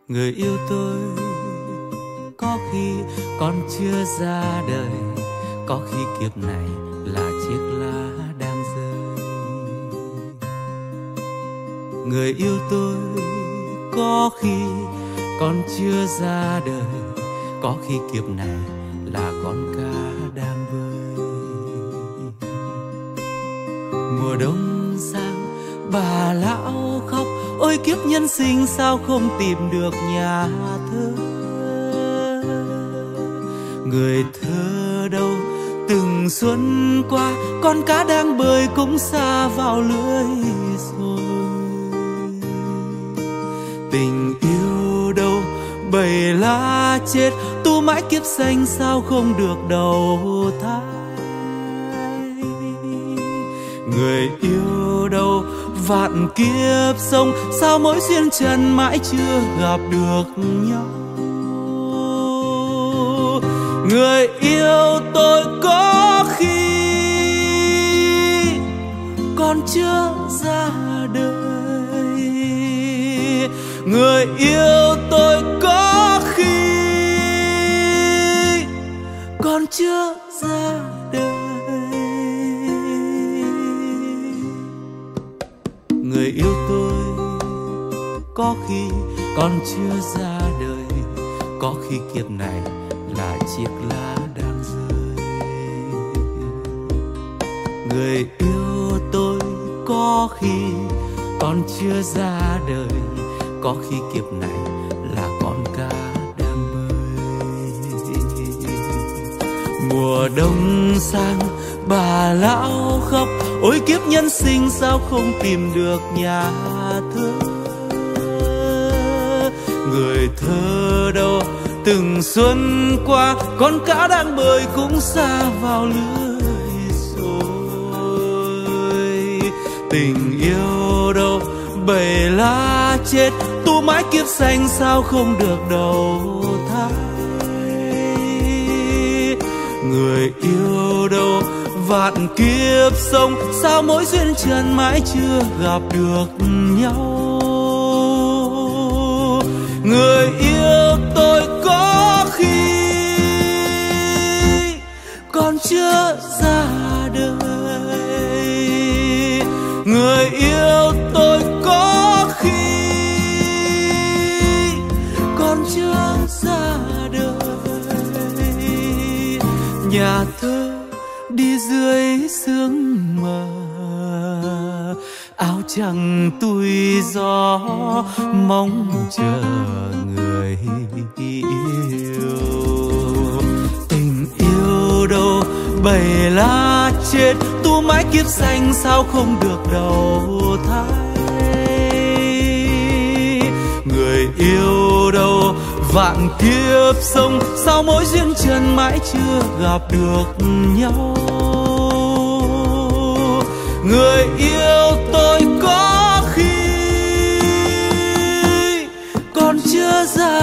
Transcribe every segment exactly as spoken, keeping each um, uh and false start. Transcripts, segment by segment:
Người yêu tôi, có khi còn chưa ra đời, có khi kiếp này là chiếc lá đang rơi. Người yêu tôi, có khi còn chưa ra đời, có khi kiếp này là con cá đang bơi. Mùa đông sang bà lão khóc, ôi kiếp nhân sinh sao không tìm được nhà thơ. Người thơ đâu từng xuân qua, con cá đang bơi cũng xa vào lưới rồi. Tình yêu đâu bầy lá chết, tu mãi kiếp xanh sao không được đầu thai. Người yêu đâu vạn kiếp sống, sao mỗi duyên trần mãi chưa gặp được nhau. Người yêu tôi, có khi còn chưa ra đời. Người yêu tôi, có khi còn chưa ra đời. Người yêu tôi, có khi còn chưa ra đời, có khi kiếp này là chiếc lá đang rơi. Người yêu tôi, có khi còn chưa ra đời, có khi kiếp này là con cá đang bơi. Mùa đông sang bà lão khóc, ôi kiếp nhân sinh sao không tìm được nhà thơ. Người thơ đâu từng xuân qua, con cá đang bơi cũng xa vào lưới rồi. Tình yêu đâu bầy lá chết, tu mãi kiếp xanh sao không được đầu thai. Người yêu đâu vạn kiếp sống, sao mỗi duyên trần mãi chưa gặp được nhau. Người yêu tôi, có khi còn chưa ra đời. Người yêu tôi, có khi còn chưa ra đời. Nhà thơ đi dưới sương mờ, áo trắng tui gió mong chờ người yêu. Tình yêu đâu bầy lá chết, tu mãi kiếp xanh sao không được đầu thai. Người yêu đâu vạn kiếp sống, sao mỗi duyên trần mãi chưa gặp được nhau. Người yêu tôi, có khi còn chưa ra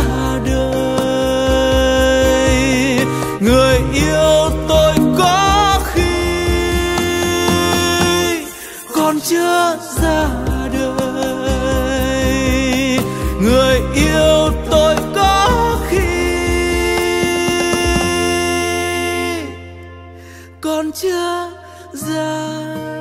đời. Người yêu tôi, có khi còn chưa ra đời. Người yêu tôi, có khi còn chưa ra đời.